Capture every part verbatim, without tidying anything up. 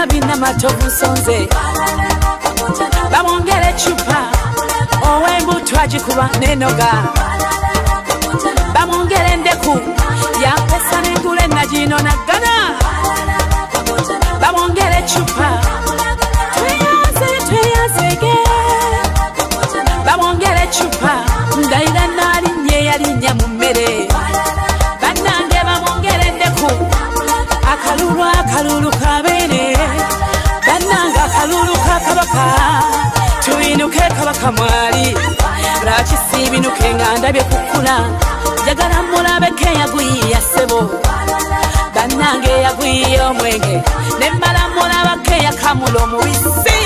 Irene Namatovu sonze bamwongere chupa ow'embuto agikuba n'enoga bamwongere ndeku yampesa n'engule nagino naggana bamwongere chupa tweyanze tweyanzege bamwongere chupa ndayira nalinye yalinnya mu mmere bannange bamwongere ndeku akalulu akalulu kabeere bannange akalulu kakabaka tuyinuke kabaka mwali lwaki siibinuke nga ndabye kukula njagala mulabeko eyagwiya ssebo bannange eyagwiya omwenge ne mmala mulabako eyakamula omubisi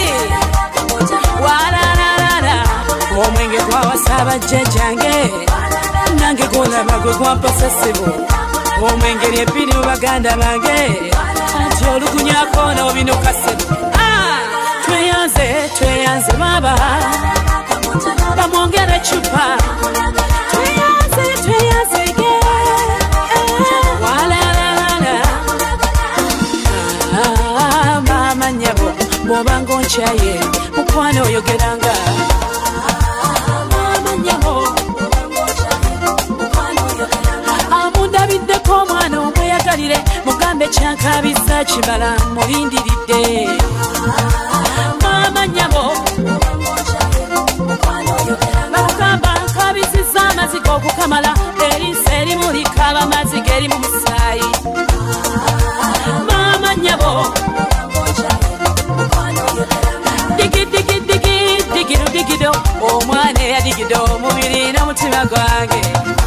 walalala omwenge gwawasa abajjajjange nange gwolaba gwe gwampasa ssebo omwenge lyebbiri mu baganda bange anti olugunyako n'obinuka ssebo tweyanze tweyanze baba bamwongere chupa tweyanze tweyanzege walalala mama nyabo bw'obanga onkyaye mukwano oyogeranga mama nyabo amundabiddeko omwana omweyagalire mugambe kyankabiza kimala mulindiridde mama nyabo bakugamba nkabisiza amaziga okukamala erinsa erimulikaaba amaziga eri mu musaayi mama nyabo digidigi digido digido omwana eyadigida omubiri n'omutima gwange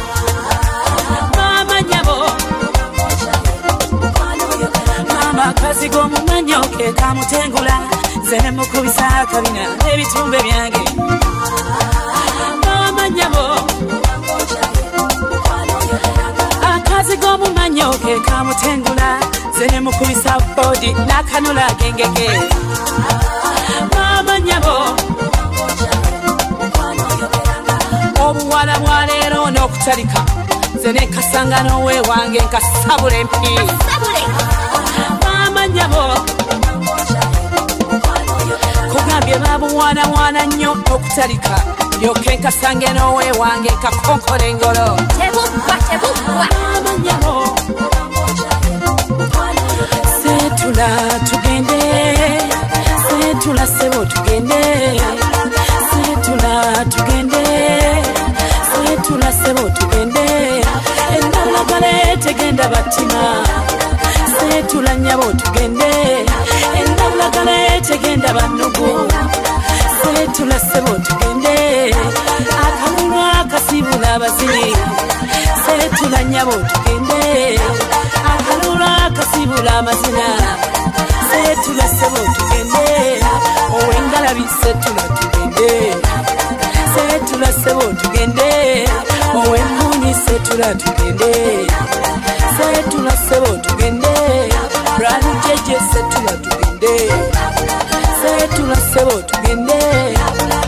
mama nyabo mama akaziga omumanyo ke kamutengula zene mukubisa akabina ebitumbe byange mama nyabo akaziga omumanyo ke kamutengula zene mukubisa bodi n'akanula gengege mama nyabo obuwala bwaleero n'okutalika zene kasanga n'owe wange nkasabula empi mama nyabo kugambye babuwana wana nnyo okutalika lyoke nkasange n'owe wange nkakonkole engolo tebubwa tebubwa mama nyabo setula tugende setula sebo tugende setula tugende setula sebo tugende endabulagale tegenda batima setula nyabo tugende endabulagale tegenda bannugu setula sebo tugende akalulu akasibula abazibi setula nyabo tugende akalulu akasibula amazina setula sebo tugende ow'engalabi setula tugende setula sebo tugende ow'emmunyi setula tugende setula sebo tugende brani jeje setula tugende setula sebo tugende